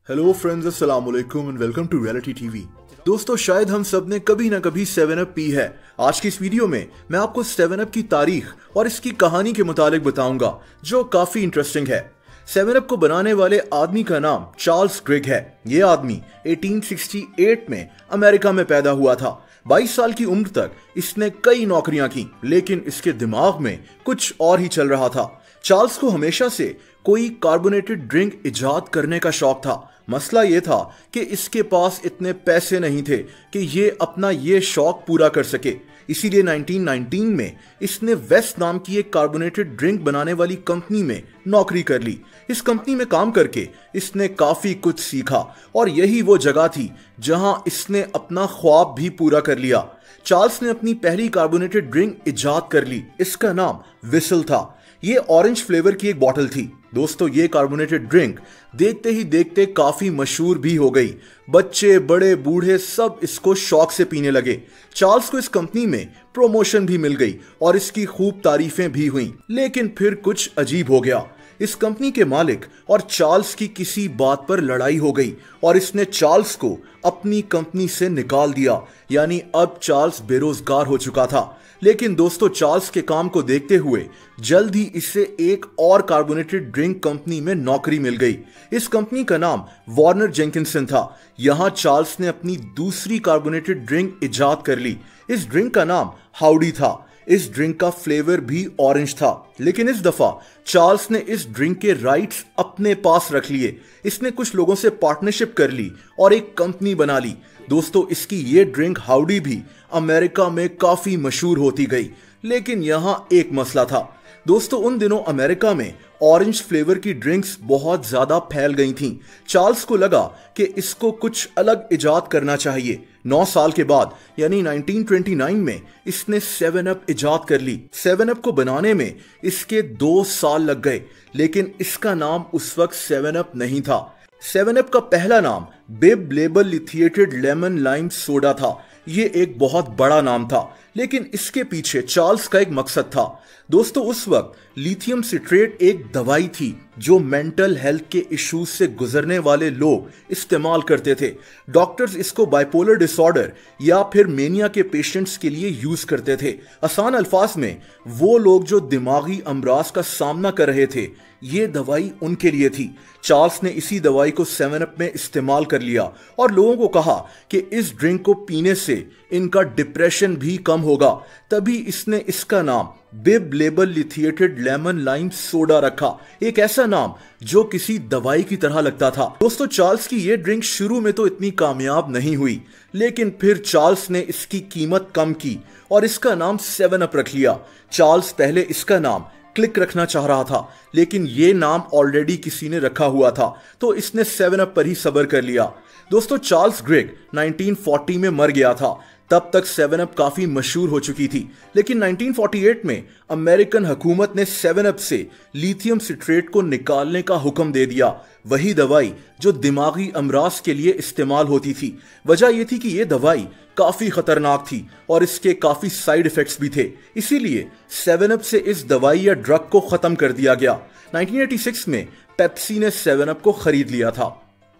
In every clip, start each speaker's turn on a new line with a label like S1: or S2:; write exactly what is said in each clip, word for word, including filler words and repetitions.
S1: Hello friends, अस्सलाम वालेकुम and welcome to reality TV. दोस्तों, शायद हम सब ने कभी ना कभी सेवन अप पी है। आज की इस वीडियो में मैं आपको सेवन अप की तारीख और इसकी कहानी के मुतालिक बताऊंगा, जो काफी इंटरेस्टिंग है। सेवन अप को बनाने वाले आदमी का नाम चार्ल्स ग्रिग है। ये आदमी अठारह सौ अड़सठ में अमेरिका में पैदा हुआ था। बाईस साल की उम्र तक इसने कई नौकरियां की, लेकिन इसके दिमाग में कुछ और ही चल रहा था। चार्ल्स को हमेशा से कोई कार्बोनेटेड ड्रिंक इजाद करने का शौक था। मसला यह था कि इसके पास इतने पैसे नहीं थे कि ये अपना ये शौक पूरा कर सके। इसीलिए उन्नीस सौ उन्नीस में इसने वेस्ट नाम की एक कार्बोनेटेड ड्रिंक बनाने वाली कंपनी में नौकरी कर ली। इस कंपनी में काम करके इसने काफी कुछ सीखा और यही वो जगह थी जहां इसने अपना ख्वाब भी पूरा कर लिया। चार्ल्स ने अपनी पहली कार्बोनेटेड ड्रिंक इजाद कर ली। इसका नाम विसल था। ये ऑरेंज फ्लेवर की एक बॉटल थी। दोस्तों, ये कार्बोनेटेड ड्रिंक देखते ही देखते काफी मशहूर भी हो गई। बच्चे, बड़े, बूढ़े सब इसको शौक से पीने लगे। चार्ल्स को इस कंपनी में प्रमोशन भी मिल गई और इसकी खूब तारीफें भी हुई। लेकिन फिर कुछ अजीब हो गया। इस कंपनी के मालिक और चार्ल्स की किसी बात पर लड़ाई हो गई और इसने चार्ल्स को अपनी कंपनी से निकाल दिया। यानी अब चार्ल्स बेरोजगार हो चुका था। लेकिन दोस्तों, चार्ल्स के काम को देखते हुए जल्द ही इसे एक और कार्बोनेटेड ड्रिंक कंपनी में नौकरी मिल गई। इस कंपनी का नाम वार्नर जेंकिंसन था। यहां चार्ल्स ने अपनी दूसरी कार्बोनेटेड ड्रिंक इजाद कर ली। इस ड्रिंक का नाम हाउडी था। इस ड्रिंक का फ्लेवर भी ऑरेंज था। लेकिन इस दफा चार्ल्स ने इस ड्रिंक के राइट्स अपने पास रख लिए। इसने कुछ लोगों से पार्टनरशिप कर ली और एक कंपनी बना ली। दोस्तों, इसकी ये ड्रिंक हाउडी भी अमेरिका में काफी मशहूर होती गई। लेकिन यहां एक मसला था। दोस्तों, उन दिनों अमेरिका में ऑरेंज फ्लेवर की ड्रिंक्स बहुत ज्यादा फैल गई थीं। चार्ल्स को लगा कि इसको कुछ अलग इजाद करना चाहिए। नौ साल के बाद यानी उन्नीस सौ उनतीस में इसने सेवन अप इजाद कर ली। सेवन अप को बनाने में इसके दो साल लग गए, लेकिन इसका नाम उस वक्त सेवन अप नहीं था। सेवन अप का पहला नाम bib label lithiated lemon lime soda था। ये एक बहुत बड़ा नाम था, लेकिन इसके पीछे चार्ल्स का एक मकसद था। दोस्तों, उस वक्त लिथियम सिट्रेट एक दवाई थी जो मेंटल हेल्थ के इश्यूज से गुजरने वाले लोग इस्तेमाल करते थे। डॉक्टर्स इसको बाइपोलर डिसऑर्डर या फिर मेनिया के पेशेंट्स के लिए यूज करते थे। आसान अल्फाज में, वो लोग जो दिमागी अमराज का सामना कर रहे थे, ये दवाई उनके लिए थी। चार्ल्स ने इसी दवाई को सेवन अप में इस्तेमाल कर लिया और लोगों को कहा कि इस ड्रिंक को पीने से इनका डिप्रेशन भी कम होगा। तभी इसने इसका नाम bib label lithiated lemon lime soda रखा। एक ऐसा नाम जो किसी दवाई की तरह लगता था। दोस्तों, चार्ल्स की यह ड्रिंक शुरू में तो इतनी कामयाब नहीं हुई, लेकिन फिर चार्ल्स ने इसकी कीमत कम की और इसका नाम सेवन अप रख लिया। चार्ल्स पहले इसका नाम क्लिक रखना चाह रहा था, लेकिन यह नाम ऑलरेडी किसी ने रखा हुआ था, तो इसने सेवन अप पर ही सब्र कर लिया। दोस्तों, चार्ल्स ग्रिग उन्नीस सौ चालीस में मर गया था। तब तक सेवन अप काफी मशहूर हो चुकी थी। लेकिन उन्नीस सौ अड़तालीस में अमेरिकन हुकूमत ने सेवन अप से लिथियम सिट्रेट को निकालने का हुक्म दे दिया। वही दवाई जो दिमागी अमराज के लिए इस्तेमाल होती थी। वजह यह थी कि यह दवाई काफी खतरनाक थी और इसके काफी साइड इफेक्ट्स भी थे। इसीलिए सेवन अप से इस दवाई या ड्रग को खत्म कर दिया गया। उन्नीस सौ छियासी में पेप्सी ने सेवन अप को खरीद लिया था।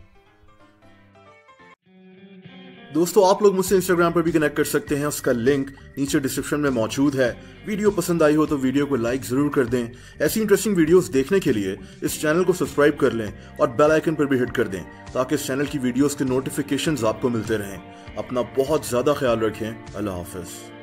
S1: दोस्तों, आप लोग मुझसे इंस्टाग्राम पर भी कनेक्ट कर सकते हैं। उसका लिंक नीचे डिस्क्रिप्शन में मौजूद है। वीडियो पसंद आई हो तो वीडियो को लाइक जरूर कर दें। ऐसी इंटरेस्टिंग वीडियोस देखने के लिए इस चैनल को सब्सक्राइब कर लें और बेल आइकन पर भी हिट कर दें, ताकि इस चैनल की वीडियोस के नोटिफिकेशंस आपको मिलते रहें। अपना बहुत ज्यादा ख्याल रखें। अल्लाह हाफिज।